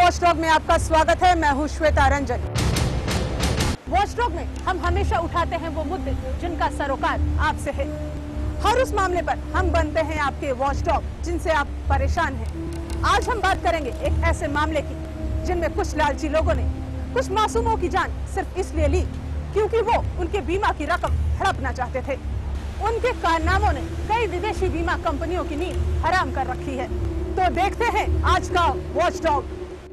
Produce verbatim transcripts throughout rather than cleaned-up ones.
Watchdog में आपका स्वागत है। मैं हूं श्वेता रंजन। वॉचडॉग में हम हमेशा उठाते हैं वो मुद्दे जिनका सरोकार आपसे है। हर उस मामले पर हम बनते हैं आपके वॉचडॉग जिनसे आप परेशान हैं। आज हम बात करेंगे एक ऐसे मामले की जिनमें कुछ लालची लोगों ने कुछ मासूमों की जान सिर्फ इसलिए ली क्योंकि वो उनके बीमा की रकम हड़पना चाहते थे। उनके कारनामों ने कई विदेशी बीमा कंपनियों की नींद हराम कर रखी है। तो देखते हैं आज का वॉचडॉग।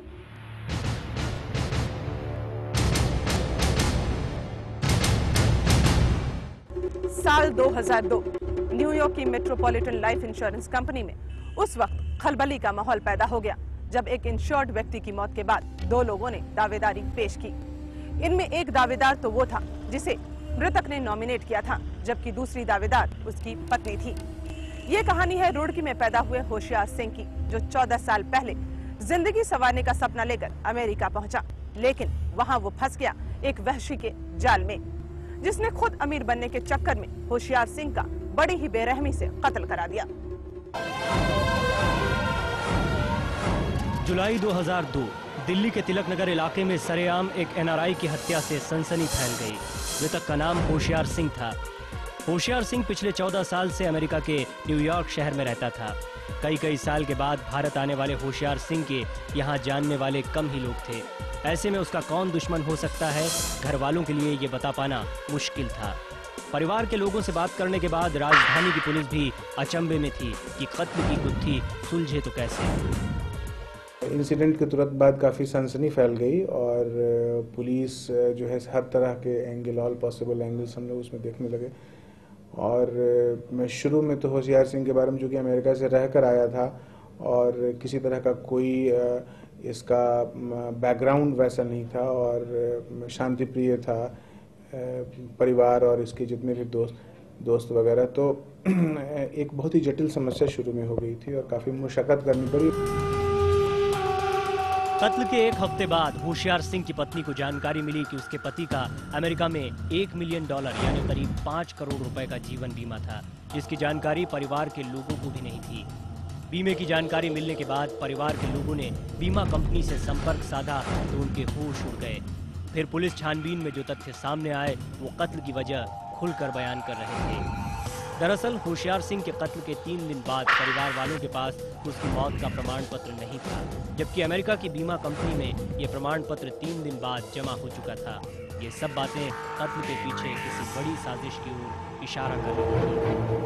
साल दो हज़ार दो न्यूयॉर्क की मेट्रोपॉलिटन लाइफ इंश्योरेंस कंपनी में उस वक्त खलबली का माहौल पैदा हो गया जब एक इंश्योर्ड व्यक्ति की मौत के बाद दो लोगों ने दावेदारी पेश की। इनमें एक दावेदार तो वो था जिसे मृतक ने नॉमिनेट किया था, जबकि दूसरी दावेदार उसकी पत्नी थी। ये कहानी है रुड़की में पैदा हुए होशियार सिंह की, जो चौदह साल पहले जिंदगी संवारने का सपना लेकर अमेरिका पहुंचा, लेकिन वहां वो फंस गया एक वहशी के जाल में, जिसने खुद अमीर बनने के चक्कर में होशियार सिंह का बड़ी ही बेरहमी से कत्ल करा दिया। जुलाई दो हज़ार दो दिल्ली के तिलक नगर इलाके में सरेआम एक एन आर आई की हत्या से सनसनी फैल गई। मृतक का नाम होशियार सिंह था। होशियार सिंह पिछले चौदह साल से अमेरिका के न्यूयॉर्क शहर में रहता था। कई कई साल के बाद भारत आने वाले होशियार सिंह के यहाँ जानने वाले कम ही लोग थे। ऐसे में उसका कौन दुश्मन हो सकता है, घर वालों के लिए ये बता पाना मुश्किल था। परिवार के लोगों से बात करने के बाद राजधानी की पुलिस भी अचंभे में थी कि कत्ल की गुत्थी सुलझे तो कैसे। इंसिडेंट के तुरंत बाद काफ़ी सनसनी फैल गई और पुलिस जो है हर तरह के एंगल, ऑल पॉसिबल एंगल्स हम लोग उसमें देखने लगे। और मैं शुरू में तो होशियार सिंह के बारे में, जो कि अमेरिका से रह कर आया था और किसी तरह का कोई इसका बैकग्राउंड वैसा नहीं था और शांति प्रिय था, परिवार और इसके जितने भी दोस्त दोस्त वगैरह, तो एक बहुत ही जटिल समस्या शुरू में हो गई थी और काफ़ी मुशक्कत करनी पड़ी। कत्ल के एक हफ्ते बाद होशियार सिंह की पत्नी को जानकारी मिली कि उसके पति का अमेरिका में एक मिलियन डॉलर यानी करीब पाँच करोड़ रुपए का जीवन बीमा था, जिसकी जानकारी परिवार के लोगों को भी नहीं थी। बीमे की जानकारी मिलने के बाद परिवार के लोगों ने बीमा कंपनी से संपर्क साधा तो उनके होश उड़ गए। फिर पुलिस छानबीन में जो तथ्य सामने आए वो कत्ल की वजह खुलकर बयान कर रहे थे। दरअसल होशियार सिंह के कत्ल के तीन दिन बाद परिवार वालों के पास उसकी मौत का प्रमाण पत्र नहीं था, जबकि अमेरिका की बीमा कंपनी में ये प्रमाण पत्र तीन दिन बाद जमा हो चुका था। ये सब बातें कत्ल के पीछे किसी बड़ी साजिश की ओर इशारा कर रही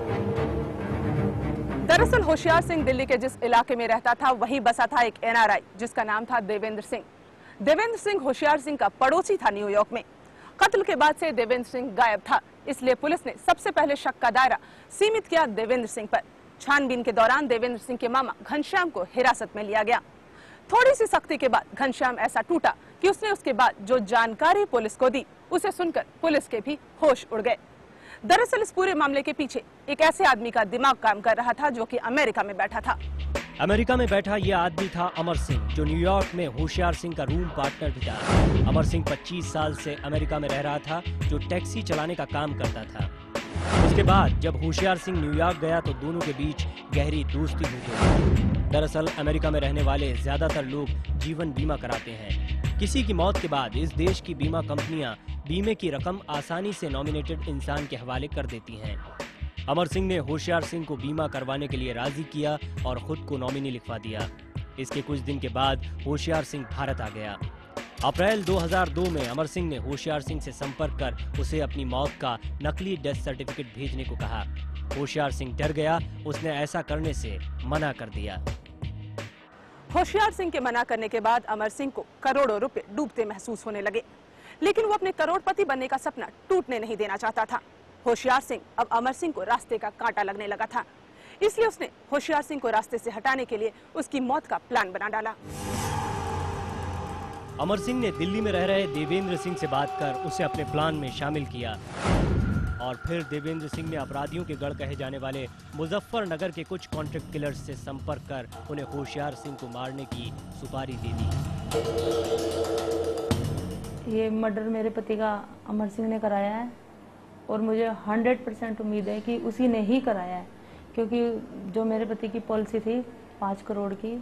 थी। दरअसल होशियार सिंह दिल्ली के जिस इलाके में रहता था वहीं बसा था एक एन आर आई जिसका नाम था देवेंद्र सिंह। देवेंद्र सिंह होशियार सिंह का पड़ोसी था न्यूयॉर्क में। कत्ल के बाद से देवेंद्र सिंह गायब था, इसलिए पुलिस ने सबसे पहले शक का दायरा सीमित किया देवेंद्र सिंह पर। छानबीन के दौरान देवेंद्र सिंह के मामा घनश्याम को हिरासत में लिया गया। थोड़ी सी सख्ती के बाद घनश्याम ऐसा टूटा कि उसने उसके बाद जो जानकारी पुलिस को दी उसे सुनकर पुलिस के भी होश उड़ गए। दरअसल इस पूरे मामले के पीछे एक ऐसे आदमी का दिमाग काम कर रहा था जो कि अमेरिका में बैठा था। अमेरिका में बैठा ये आदमी था अमर सिंह, जो न्यूयॉर्क में होशियार सिंह का रूम पार्टनर भी था। अमर सिंह पच्चीस साल से अमेरिका में रह रहा था, जो टैक्सी चलाने का काम करता था। उसके बाद जब होशियार सिंह न्यूयॉर्क गया तो दोनों के बीच गहरी दोस्ती हो गई। दरअसल अमेरिका में रहने वाले ज्यादातर लोग जीवन बीमा कराते हैं। किसी की मौत के बाद इस देश की बीमा कंपनियां बीमे की रकम आसानी से नॉमिनेटेड इंसान के हवाले कर देती हैं। अमर सिंह ने होशियार सिंह को बीमा करवाने के लिए राजी किया और खुद को नॉमिनी लिखवा दिया। इसके कुछ दिन के बाद होशियार सिंह भारत आ गया। अप्रैल दो हज़ार दो में अमर सिंह ने होशियार सिंह से संपर्क कर उसे अपनी मौत का नकली डेथ सर्टिफिकेट भेजने को कहा। होशियार सिंह डर गया, उसने ऐसा करने से मना कर दिया। होशियार सिंह के मना करने के बाद अमर सिंह को करोड़ों रुपए डूबते महसूस होने लगे, लेकिन वो अपने करोड़पति बनने का सपना टूटने नहीं देना चाहता था। होशियार सिंह अब अमर सिंह को रास्ते का कांटा लगने लगा था, इसलिए उसने होशियार सिंह को रास्ते से हटाने के लिए उसकी मौत का प्लान बना डाला। अमर सिंह ने दिल्ली में रह रहे देवेंद्र सिंह से बात कर उसे अपने प्लान में शामिल किया और फिर देवेंद्र सिंह ने अपराधियों के गढ़ कहे जाने वाले मुजफ्फरनगर के कुछ कॉन्ट्रैक्ट किलर्स से संपर्क कर उन्हें होशियार सिंह को मारने की सुपारी दे दी। ये मर्डर मेरे पति का अमर सिंह ने कराया है और मुझे हंड्रेड परसेंट उम्मीद है कि उसी ने ही कराया है, क्योंकि जो मेरे पति की पॉलिसी थी पाँच करोड़ की,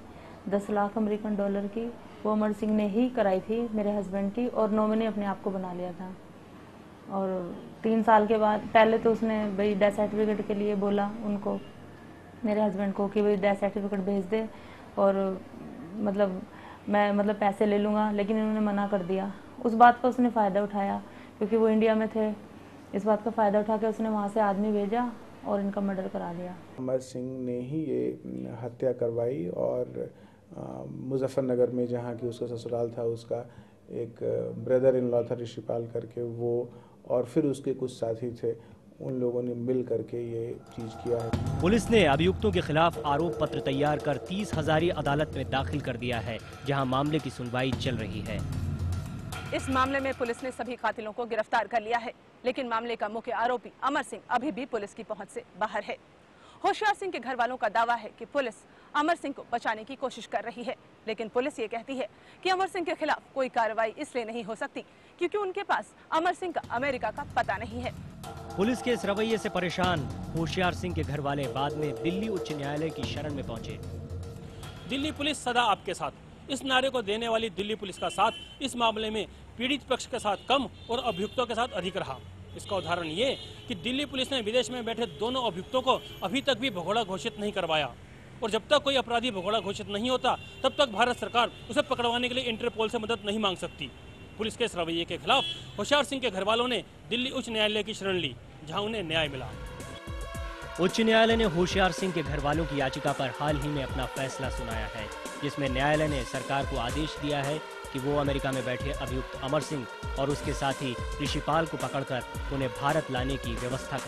दस लाख अमेरिकन डॉलर की, वो अमर सिंह ने ही कराई थी मेरे हस्बैंड की, और नॉमिनी अपने आप को बना लिया था। और तीन साल के बाद पहले तो उसने भाई डेथ सर्टिफिकेट के लिए बोला उनको, मेरे हस्बैंड को, कि भाई डेथ सर्टिफिकेट भेज दे और मतलब मैं मतलब पैसे ले लूँगा, लेकिन इन्होंने मना कर दिया। उस बात का उसने फ़ायदा उठाया क्योंकि वो इंडिया में थे। इस बात का फ़ायदा उठा के उसने वहाँ से आदमी भेजा और इनका मर्डर करा दिया। अमर सिंह ने ही ये हत्या करवाई और मुजफ्फरनगर में जहाँ की उसका ससुराल था, उसका एक ब्रदर इन लॉ था ऋषिपाल करके, वो और फिर उसके कुछ साथी थे, उन लोगों ने मिल करके ये चीज़ किया है। पुलिस ने अभियुक्तों के खिलाफ आरोप पत्र तैयार कर तीस हजारी अदालत में दाखिल कर दिया है, जहां मामले की सुनवाई चल रही है। इस मामले में पुलिस ने सभी कातिलों को गिरफ्तार कर लिया है, लेकिन मामले का मुख्य आरोपी अमर सिंह अभी भी पुलिस की पहुंच से बाहर है। होशियार सिंह के घर वालों का दावा है कि पुलिस अमर सिंह को बचाने की कोशिश कर रही है, लेकिन पुलिस ये कहती है कि अमर सिंह के खिलाफ कोई कार्रवाई इसलिए नहीं हो सकती क्योंकि उनके पास अमर सिंह का अमेरिका का पता नहीं है। पुलिस के इस रवैये से परेशान होशियार सिंह के घर वाले बाद में दिल्ली उच्च न्यायालय की शरण में पहुंचे। दिल्ली पुलिस सदा आपके साथ, इस नारे को देने वाली दिल्ली पुलिस का साथ इस मामले में पीड़ित पक्ष के साथ कम और अभियुक्तों के साथ अधिक रहा। इसका उदाहरण ये कि दिल्ली पुलिस ने विदेश में बैठे दोनों अभियुक्तों को अभी तक भी भगोड़ा घोषित नहीं करवाया, और जब तक कोई अपराधी भगोड़ा घोषित नहीं होता तब तक भारत सरकार उसे पकड़वाने के लिए इंटरपोल से मदद नहीं मांग सकती। पुलिस के इस रवैये के खिलाफ होशियार सिंह के घर वालों ने दिल्ली उच्च न्यायालय की शरण ली, जहां उन्हें न्याय मिला। उच्च न्यायालय ने होशियार सिंह के घर वालों की याचिका पर हाल ही में अपना फैसला सुनाया है, जिसमें न्यायालय ने सरकार को आदेश दिया है कि वो अमेरिका में बैठे अभियुक्त अमर सिंह और उसके साथी ऋषिपाल को पकड़कर उन्हें भारत लाने की व्यवस्था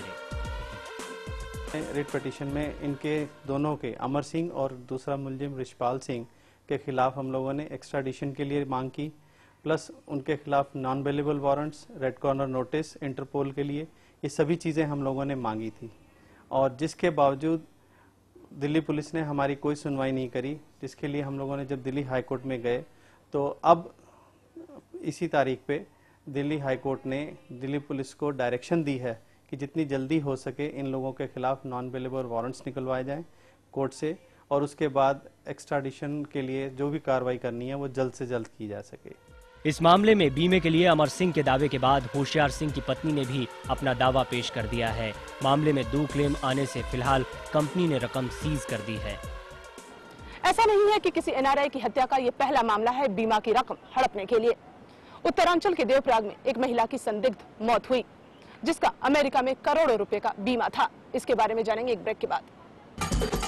करे। रिट पिटीशन में इनके दोनों के, अमर सिंह और दूसरा मुलजिम ऋषिपाल सिंह के खिलाफ हम लोगों ने एक्स्ट्राडिशन के लिए मांग की, प्लस उनके खिलाफ non available warrants, red corner notice Interpol के लिए, ये सभी चीज़ें हम लोगों ने मांगी थी, और जिसके बावजूद दिल्ली पुलिस ने हमारी कोई सुनवाई नहीं करी, जिसके लिए हम लोगों ने जब दिल्ली हाई कोर्ट में गए तो अब इसी तारीख पे दिल्ली हाई कोर्ट ने दिल्ली पुलिस को डायरेक्शन दी है कि जितनी जल्दी हो सके इन लोगों के खिलाफ नॉन अवेलेबल वारंट्स निकलवाए जाएं कोर्ट से, और उसके बाद एक्स्ट्राडिशन के लिए जो भी कार्रवाई करनी है वो जल्द से जल्द की जा सके। इस मामले में बीमे के लिए अमर सिंह के दावे के बाद होशियार सिंह की पत्नी ने भी अपना दावा पेश कर दिया है। मामले में दो क्लेम आने से फिलहाल कंपनी ने रकम सीज कर दी है। ऐसा नहीं है कि किसी एनआरआई की हत्या का ये पहला मामला है बीमा की रकम हड़पने के लिए। उत्तरांचल के देवप्रयाग में एक महिला की संदिग्ध मौत हुई, जिसका अमेरिका में करोड़ों रुपए का बीमा था। इसके बारे में जानेंगे एक ब्रेक के बाद।